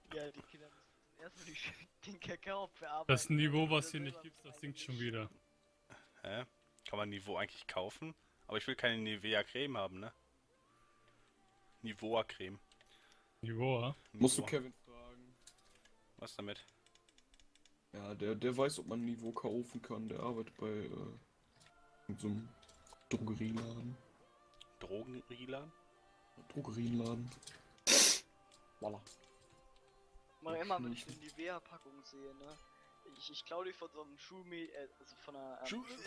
Ja, die Kinder müssen erstmal den Kakao verarbeiten. Das Niveau, was hier nicht gibt, das sinkt schon wieder. Hä? Kann man Niveau eigentlich kaufen? Aber ich will keine Nivea Creme haben, ne? Nivea Creme. Niveau, ja? Musst du Nivea. Kevin fragen. Was damit? Ja, der weiß, ob man Niveau kaufen kann. Der arbeitet bei so einem Drogerieladen. Drogenrieladen? Drogerieladen. Voila. Mach immer, wenn ich eine Nivea-Packung sehe, ne? Ich klau die von so einem also von einer...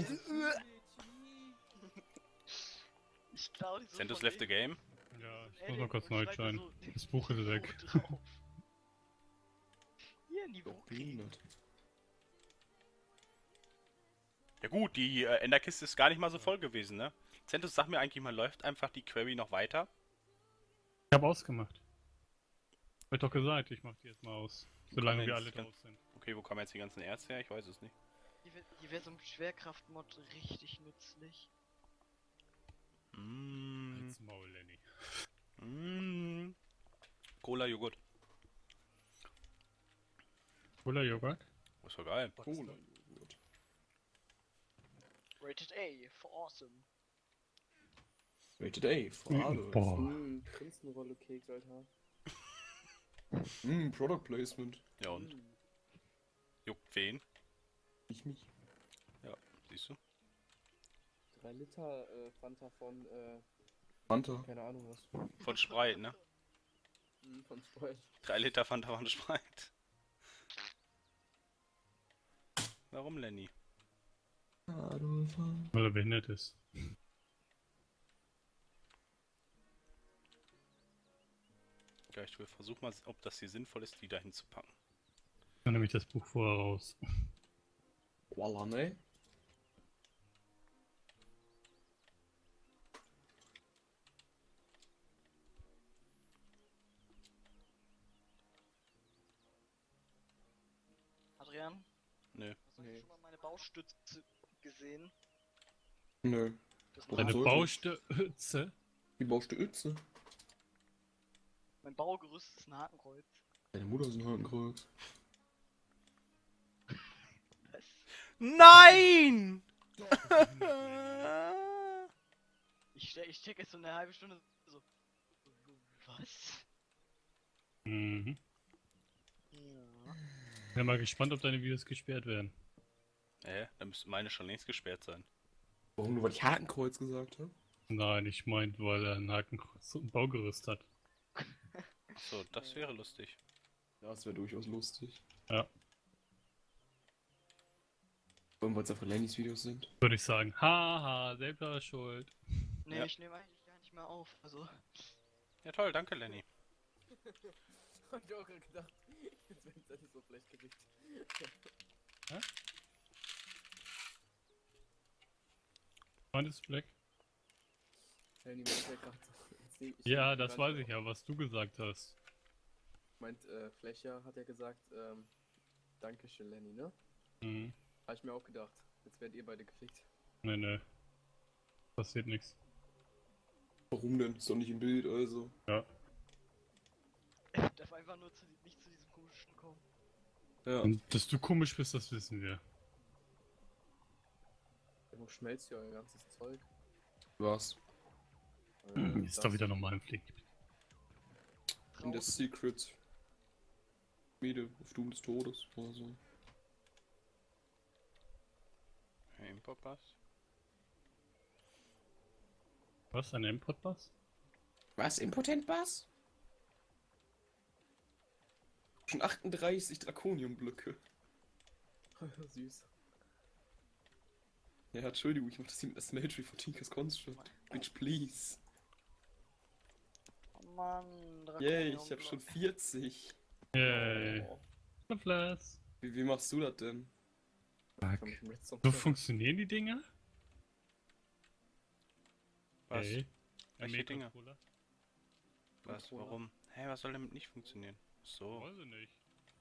ich klau die so Sentus von left the denen. game? Ja, ich Ey, muss mal kurz und neu schreib da entscheiden. so Das Buch ist weg. drauf. Hier, Niveau. Behindert. Ja gut, die Enderkiste ist gar nicht mal so voll gewesen, ne? Sentus, sag mir eigentlich mal, läuft einfach die Query noch weiter? Ich habe ausgemacht. Hab ich doch gesagt, ich mach die jetzt mal aus. Solange wir alle drauf sind. Okay, wo kommen jetzt die ganzen Erze her? Ich weiß es nicht. Die wär so ein Schwerkraft-Mod richtig nützlich. Mmh. Halt's Maul, Lenny. Mmh. Cola-Joghurt. Cola-Joghurt? Das war geil. Cola-Joghurt. Rated A for awesome. Rated A, for Adolf. Boah. Prinzenrolle Keks, Alter. Product Placement. Ja und? Juckt wen? Ich mich. Ja, siehst du? 3 Liter Fanta von, Fanta. keine Ahnung was. Von Sprite, ne? Von Sprite. 3 Liter Fanta von Sprite. Warum, Lenny? Adolf. Weil er behindert ist. Ja, ich versuche mal, ob das hier sinnvoll ist, die dahin zu packen. Dann nehme ich das Buch vorher raus. Voila, ne? Adrian? Nö. Hast du schon mal meine Baustütze gesehen? Nö. Das Deine sollte- Baustütze? Wie baust du Ötze? Mein Baugerüst ist ein Hakenkreuz. Deine Mutter ist ein Hakenkreuz. Was? Nein! Ich check jetzt so eine halbe Stunde so. Was? Mhm. Ja. Bin mal gespannt, ob deine Videos gesperrt werden. Dann müsste meine schon längst gesperrt sein. Warum nur, weil ich Hakenkreuz gesagt habe? Nein, ich meint, weil er ein Hakenkreuz und ein Baugerüst hat. So, das wäre lustig. Ja, das wäre durchaus lustig. Ja. Vor allem, weil es einfach Lennys Videos sind. Würde ich sagen, haha, selber schuld. Nee, Ja. ich nehme eigentlich gar nicht mehr auf. Also. Ja toll, danke Lenny. Hab ich auch gerade gedacht. Jetzt wenn es nicht so schlecht Gericht. Meintest du Black? Hey, niemand ja gerade so. Ja, das weiß ich ja, was du gesagt hast. Meint, Flächer hat ja gesagt, Dankeschön, Lenny, ne? Mhm. Hab ich mir auch gedacht. Jetzt werdet ihr beide gefickt. Nee. Passiert nichts. Warum denn? Ist doch nicht im Bild, also. Ja. Ich darf einfach nur nicht zu diesem komischen kommen. Ja. Und dass du komisch bist, das wissen wir. Irgendwo schmelzt ja euer ganzes Zeug. Was? Ist doch wieder normal im Pflege. In der Secret Schmiede auf Doom des Todes oder so. Hey, Importpass. Was, ein Import-Pass? Was? Impotent-Bass? Schon 38 Drakonium-Blöcke. Süß. Ja, Entschuldigung, ich mach das hier mit der Smeltery von Tinker's Construct. Bitch, please. Oh Mann, Yay, ich hab schon 40. Yay. Oh. Flash. Wie machst du das denn? So funktionieren die Dinger? Was? Hey. Welche Dinger? Controller? Was? Warum? Hä, was soll damit nicht funktionieren? So. Weiß ich nicht.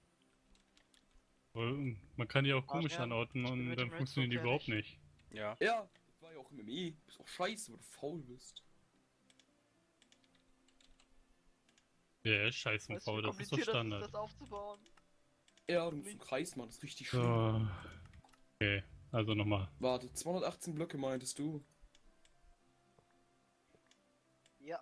Weil man kann die auch komisch Adrian, anordnen ich bin und mit dann dem funktionieren die Redstone überhaupt nicht. Ja. Ja, das war ja auch im ME. Du bist auch scheiße, weil du faul bist. Ja, scheiß Weißt du, MV, wie das ist doch kompliziert Standard. das aufzubauen? Ja, du musst einen Kreis machen, das ist richtig schön. So. Okay, also nochmal. Warte, 218 Blöcke meintest du? Ja.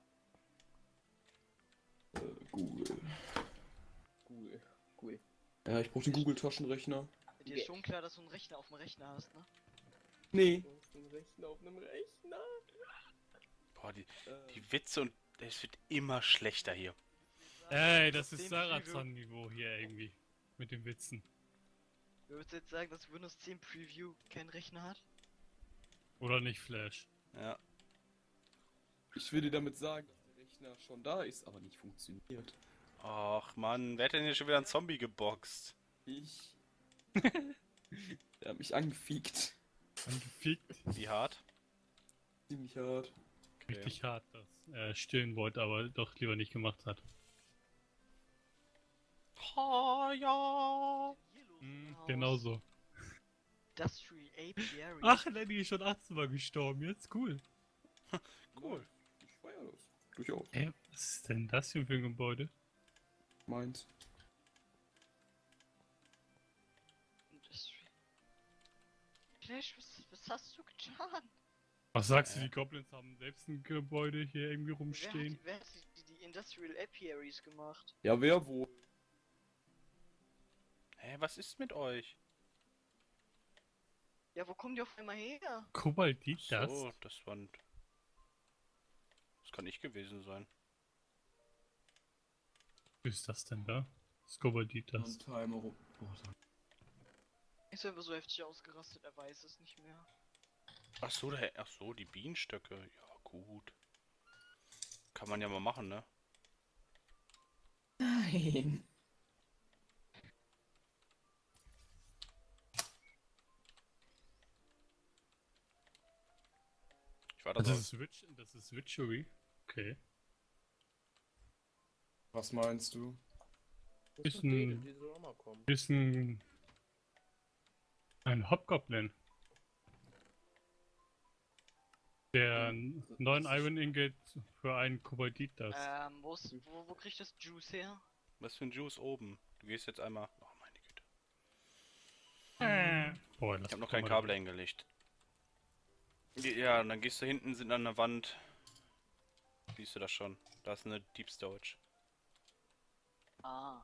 Google. Cool. Ja, ich brauch den Google-Taschenrechner. Dir ist schon klar, dass du einen Rechner auf dem Rechner hast, ne? Nee. Auf einem Rechner, auf einem Rechner. Boah, die Witze und es wird immer schlechter hier. Ey, das ist 10 Sarazan-Niveau hier irgendwie. Mit den Witzen. Würdest du jetzt sagen, dass Windows 10 Preview keinen Rechner hat? Oder nicht Flash. Ja. Ich will dir damit sagen, dass der Rechner schon da ist, aber nicht funktioniert. Ach Mann, wer hat denn hier schon wieder einen Zombie geboxt? Ich. Der hat mich angefiegt. Angefickt. Wie hart? Ziemlich hart. Okay. Richtig hart, dass er stillen wollte, aber doch lieber nicht gemacht hat. Oh, ja. Hier los Mhm, im Haus. genau so. Industrial Apiary. Ach, Lenny ist schon 18 Mal gestorben, jetzt cool. Cool. Ich feier das. Durchaus. Ey, was ist denn das hier für ein Gebäude? Meins. Industrial. Flash, was hast du getan? Was sagst du, die Goblins haben selbst ein Gebäude hier irgendwie rumstehen? Wer hat die Industrial Apiaries gemacht? Ja, wer wohl? Hä, was ist mit euch? Ja, wo kommen die auf einmal her? Kobaltit, das? So, das war ein... Das kann ich gewesen sein. Was ist das denn da? Das Kobaltit, das. Ein Timer rum. Ist er so heftig ausgerastet, er weiß es nicht mehr. Ach so, die Bienenstöcke. Ja, gut. Kann man ja mal machen, ne? Nein. Ich war da Das so. das ist Witchery. Okay. Was meinst du? Ist ein- Die soll auch mal kommen. Ist ein Hobgoblin. Der 9 Iron Ingot für einen Kobaltit das. Wo kriegt das Juice her? Was für ein Juice oben? Du gehst jetzt einmal... Oh, meine Güte. Boah, Ich habe noch kein Kabel hingelegt. Ja, und dann gehst du hinten, sind an der Wand. Siehst du das schon? Da ist eine Deep Storage. Ah.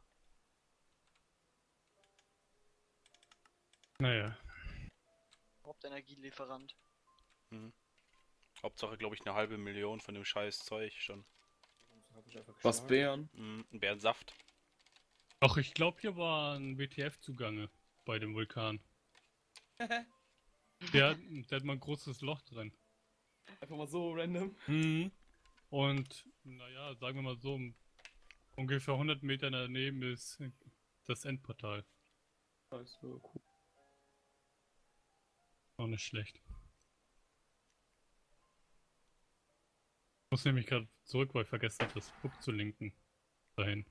Naja. Hauptenergielieferant. Hauptsache, glaube ich, 500.000 von dem scheiß Zeug schon. Was, Bären? Ein Bärensaft. Doch, ich glaube, hier war ein WTF zugange bei dem Vulkan. Der hat mal ein großes Loch drin. Einfach mal so random. Mhm. Und, naja, sagen wir mal so, ungefähr 100 Meter daneben ist das Endportal. Nice, ja, cool. Auch nicht schlecht. Ich muss nämlich gerade zurück, weil ich vergessen habe, das Book zu linken. Dahin.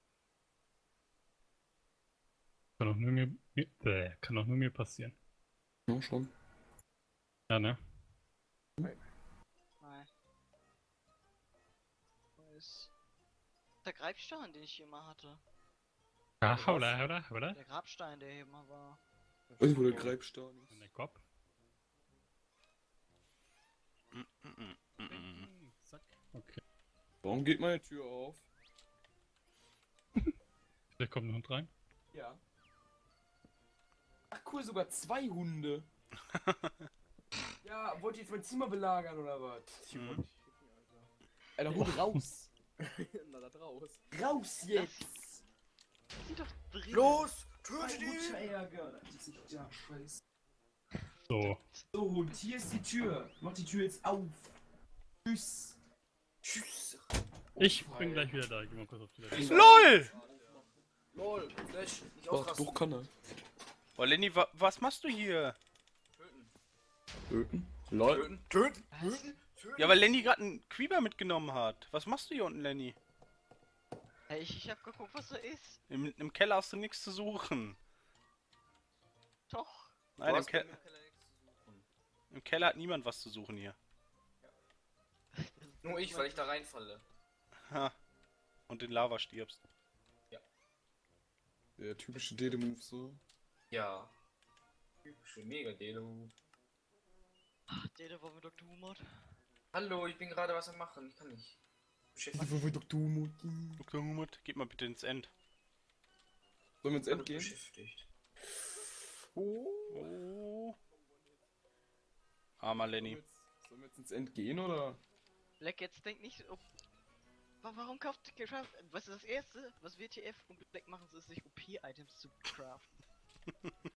Kann auch nur mir passieren. Ja, schon. Ja, ne? Nein. Weiß. Der Grabstein, den ich hier mal hatte. Ah, oder? Der Grabstein, der hier mal war. Irgendwo der Greifstein ist. In der Kopf. Zack. Okay. Warum geht meine Tür auf? Vielleicht kommt ein Hund rein. Ja. Ach cool, sogar 2 Hunde. Ja, wollt ihr jetzt mein Zimmer belagern oder was? Alter, Hund raus. Na, da draus. Raus jetzt. Sieh doch drin. Los! Tötet ihn! Ärger. Das ist nicht der Scheiß. So. So, Hund, hier ist die Tür. Mach die Tür jetzt auf. Tschüss. Tschüss. Ich bin gleich wieder da. Ich geh mal kurz auf die Toilette. LOL! LOL, Flash, nicht Ach, ausrasten. doch kann er. Oh, Lenny, was machst du hier? Töten. Töten? Lol. Töten. Töten. Töten. Ja, weil Lenny gerade einen Creeper mitgenommen hat. Was machst du hier unten, Lenny? Hey, ich hab geguckt, was da ist. Im Keller hast du nichts zu suchen. Doch. Nein, im Keller hat niemand was zu suchen hier. Nur ich, weil ich da reinfalle. Ha. und in Lava stirbst. Der typische Dede-Move so. Ja. Typische Mega-Delo. Ach, Dede war mit Dr. Humor. Hallo, ich bin gerade was am machen. Ich kann nicht. Beschäftigt. Dr. Humut, gib mal bitte ins End. Sollen wir ins End gehen? Beschäftigt. Oh. Armer Lenny. Sollen wir jetzt ins End gehen oder? Black jetzt denkt nicht, warum kauft Craft? Was ist das erste, was WTF und Black machen, ist sich OP-Items zu craften.